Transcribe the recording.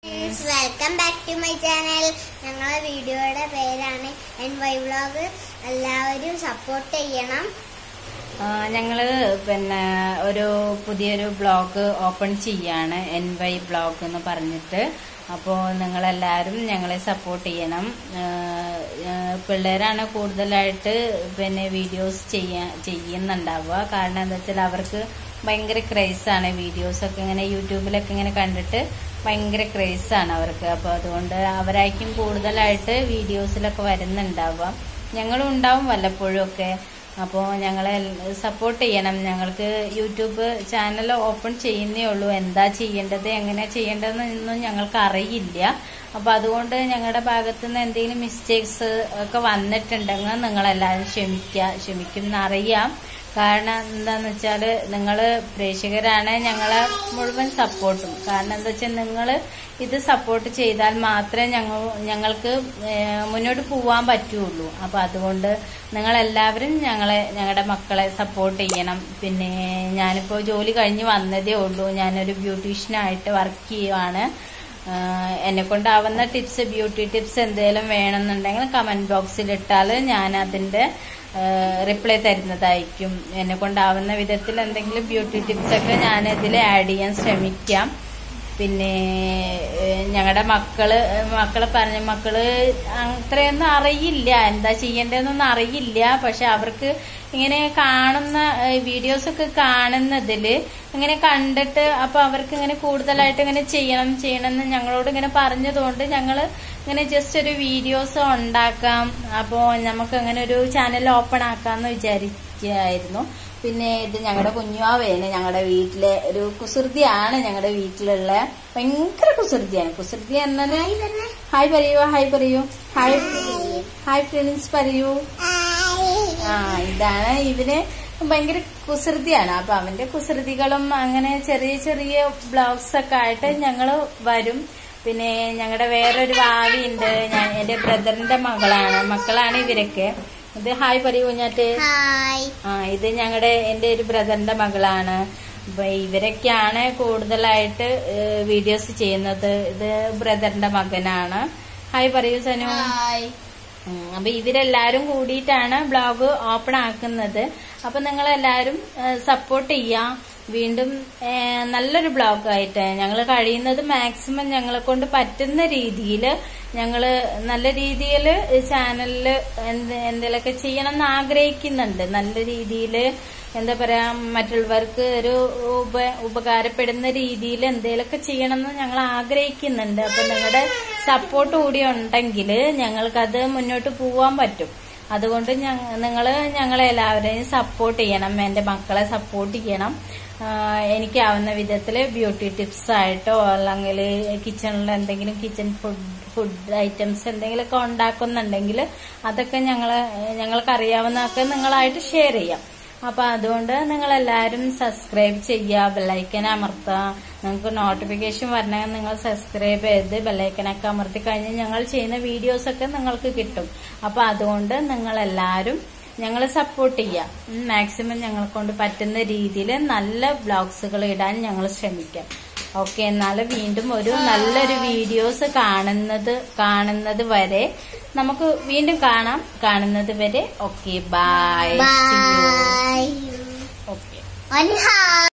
Welcome back to my channel. ഞങ്ങളുടെ വീഡിയോയുടെ പേരാണ് NY വ്ലോഗ്. എല്ലാവരും സപ്പോർട്ട് ചെയ്യണം. ഞങ്ങള് ഒരു പുതിയൊരു ബ്ലോഗ് ഓപ്പൺ ചെയ്യാണ്, NY വ്ലോഗ് എന്ന് പറഞ്ഞിട്ട്. അപ്പോൾ നിങ്ങളെല്ലാവരും ഞങ്ങളെ സപ്പോർട്ട് ചെയ്യണം. പിള്ളേരാണ് കൂടുതലായിട്ട് വീഡിയോസ് ചെയ്യുന്നുണ്ടാവുക. കാരണം എന്താ വെച്ചാൽ അവർക്ക് ഭയങ്കര ക്രേസാണ്. വീഡിയോസൊക്കെ ഇങ്ങനെ യൂട്യൂബിലൊക്കെ ഇങ്ങനെ കണ്ടിട്ട് ഭയങ്കര ക്രേസാണ് അവർക്ക്. അപ്പോൾ അതുകൊണ്ട് അവരായിരിക്കും കൂടുതലായിട്ട് വീഡിയോസിലൊക്കെ വരുന്നുണ്ടാവുക. ഞങ്ങളും ഉണ്ടാവും വല്ലപ്പോഴും ഒക്കെ. അപ്പോൾ ഞങ്ങളെ സപ്പോർട്ട് ചെയ്യണം. ഞങ്ങൾക്ക് യൂട്യൂബ് ചാനൽ ഓപ്പൺ ചെയ്യുന്നേ ഉള്ളൂ. എന്താ ചെയ്യേണ്ടത്, എങ്ങനെ ചെയ്യേണ്ടതെന്നൊന്നും ഞങ്ങൾക്ക് അറിയില്ല. അപ്പോൾ അതുകൊണ്ട് ഞങ്ങളുടെ ഭാഗത്തുനിന്ന് എന്തെങ്കിലും മിസ്റ്റേക്സ് ഒക്കെ വന്നിട്ടുണ്ടെങ്കിൽ നിങ്ങളെല്ലാവരും ക്ഷമിക്കും എന്നറിയാം. കാരണം എന്താന്ന് വെച്ചാല് നിങ്ങള് പ്രേക്ഷകരാണ് ഞങ്ങളെ മുഴുവൻ സപ്പോർട്ടും. കാരണം എന്താ വെച്ചാൽ നിങ്ങൾ ഇത് സപ്പോർട്ട് ചെയ്താൽ മാത്രമേ ഞങ്ങൾക്ക് മുന്നോട്ട് പോവാൻ പറ്റുള്ളൂ. അപ്പൊ അതുകൊണ്ട് നിങ്ങളെല്ലാവരും ഞങ്ങളുടെ മക്കളെ സപ്പോർട്ട് ചെയ്യണം. പിന്നെ ഞാനിപ്പോ ജോലി കഴിഞ്ഞ് വന്നതേ ഉള്ളൂ. ഞാനൊരു ബ്യൂട്ടീഷ്യനായിട്ട് വർക്ക് ചെയ്യുവാണ്. എന്നെ കൊണ്ടാവുന്ന ടിപ്സ്, ബ്യൂട്ടി ടിപ്സ് എന്തെങ്കിലും വേണമെന്നുണ്ടെങ്കിൽ കമന്റ് ബോക്സിൽ ഇട്ടാൽ ഞാൻ അതിന്റെ റിപ്ലൈ തരുന്നതായിരിക്കും. എന്നെ കൊണ്ടാവുന്ന വിധത്തിൽ എന്തെങ്കിലും ബ്യൂട്ടി ടിപ്സ് ഒക്കെ ഞാൻ ഇതിൽ ആഡ് ചെയ്യാൻ ശ്രമിക്കാം. പിന്നെ ഞങ്ങളുടെ മക്കള് പറഞ്ഞ മക്കള് അത്രയൊന്നും അറിയില്ല, എന്താ ചെയ്യേണ്ടതെന്നൊന്നും അറിയില്ല. പക്ഷെ അവർക്ക് ഇങ്ങനെ കാണുന്ന വീഡിയോസൊക്കെ കാണുന്നതില് ഇങ്ങനെ കണ്ടിട്ട് അപ്പൊ അവർക്ക് ഇങ്ങനെ കൂടുതലായിട്ട് ഇങ്ങനെ ചെയ്യണം എന്ന് ഞങ്ങളോട് ഇങ്ങനെ പറഞ്ഞതുകൊണ്ട് ഞങ്ങള് ഇങ്ങനെ ജസ്റ്റ് ഒരു വീഡിയോസ് ഉണ്ടാക്കാം. അപ്പോ നമുക്ക് അങ്ങനെ ഒരു ചാനൽ ഓപ്പൺ ആക്കാന്ന് വിചാരിക്കുകയായിരുന്നു. പിന്നെ ഇത് ഞങ്ങളുടെ കുഞ്ഞുവാവേന് ഞങ്ങളുടെ വീട്ടിലെ ഒരു കുസൃതിയാണ്. ഞങ്ങളുടെ വീട്ടിലുള്ള ഭയങ്കര കുസൃതിയാണ്. കുസൃതി എന്നാല് ഹായ് പറയൂ. ഹായ് ഫ്രണ്ട്സ് പറയൂ. ഇതാണ് ഇവന് ഭയങ്കര കുസൃതിയാണ്. അപ്പൊ അവന്റെ കുസൃതികളും അങ്ങനെ ചെറിയ ചെറിയ ബ്ലോഗ്സ് ഒക്കെ ആയിട്ട് ഞങ്ങള് വരും. പിന്നെ ഞങ്ങളുടെ വേറൊരു ഭാവിയുണ്ട്. എന്റെ ബ്രദറിന്റെ മക്കളാണ് ഇവരൊക്കെ. ഇത് ഹായ് പറയൂ കുഞ്ഞാറ്റ്. ഇത് എന്റെ ഒരു ബ്രദറിന്റെ മകളാണ്. അപ്പൊ ഇവരൊക്കെയാണ് കൂടുതലായിട്ട് വീഡിയോസ് ചെയ്യുന്നത്. ഇത് ബ്രദറിന്റെ മകനാണ്. ഹായ് പറയൂ സനു. അപ്പൊ ഇവരെല്ലാരും കൂടിയിട്ടാണ് ബ്ലോഗ് ഓപ്പൺ ആക്കുന്നത്. അപ്പൊ നിങ്ങളെല്ലാരും സപ്പോർട്ട് ചെയ്യാം. വീണ്ടും നല്ലൊരു ബ്ലോഗായിട്ട് ഞങ്ങൾ കഴിയുന്നത് മാക്സിമം ഞങ്ങളെ കൊണ്ട് പറ്റുന്ന രീതിയിൽ ഞങ്ങള് നല്ല രീതിയിൽ ചാനലില് എന്തെങ്കിലുമൊക്കെ ചെയ്യണം എന്ന് ആഗ്രഹിക്കുന്നുണ്ട്. നല്ല രീതിയിൽ എന്താ പറയാ, മറ്റുള്ളവർക്ക് ഒരു ഉപകാരപ്പെടുന്ന രീതിയിൽ എന്തെങ്കിലുമൊക്കെ ചെയ്യണമെന്ന് ഞങ്ങൾ ആഗ്രഹിക്കുന്നുണ്ട്. അപ്പൊ നിങ്ങളുടെ സപ്പോർട്ട് കൂടി ഉണ്ടെങ്കിൽ ഞങ്ങൾക്കത് മുന്നോട്ട് പോവാൻ പറ്റും. അതുകൊണ്ട് ഞങ്ങളെ എല്ലാവരെയും സപ്പോർട്ട് ചെയ്യണം. എന്റെ മക്കളെ സപ്പോർട്ട് ചെയ്യണം. എനിക്കാവുന്ന വിധത്തില് ബ്യൂട്ടി ടിപ്സ് ആയിട്ടോ അല്ലെങ്കിൽ കിച്ചണിൽ എന്തെങ്കിലും കിച്ചൺ ഫുഡ് ഐറ്റംസ് എന്തെങ്കിലുമൊക്കെ ഉണ്ടാക്കുന്നുണ്ടെങ്കിൽ അതൊക്കെ ഞങ്ങൾക്ക് അറിയാവുന്നതൊക്കെ നിങ്ങളായിട്ട് ഷെയർ ചെയ്യാം. അപ്പൊ അതുകൊണ്ട് നിങ്ങളെല്ലാവരും സബ്സ്ക്രൈബ് ചെയ്യുക, ബെല്ലൈക്കൻ അമർത്തുക. നിങ്ങൾക്ക് നോട്ടിഫിക്കേഷൻ വരണമെങ്കിൽ നിങ്ങൾ സബ്സ്ക്രൈബ് ചെയ്ത് ബെല്ലൈക്കനൊക്കെ അമർത്തി കഴിഞ്ഞ് ഞങ്ങൾ ചെയ്യുന്ന വീഡിയോസൊക്കെ നിങ്ങൾക്ക് കിട്ടും. അപ്പൊ അതുകൊണ്ട് നിങ്ങളെല്ലാവരും ഞങ്ങളെ സപ്പോർട്ട് ചെയ്യാം. മാക്സിമം ഞങ്ങളെ കൊണ്ട് പറ്റുന്ന രീതിയിൽ നല്ല വ്ലോഗ്സുകൾ ഇടാൻ ഞങ്ങൾ ശ്രമിക്കാം. ഓക്കെ, എന്നാൽ വീണ്ടും ഒരു നല്ലൊരു വീഡിയോസ് കാണുന്നത് വരെ നമുക്ക് വീണ്ടും കാണാം. കാണുന്നത് വരെ ഓക്കെ, ബൈ. ഓക്കെ.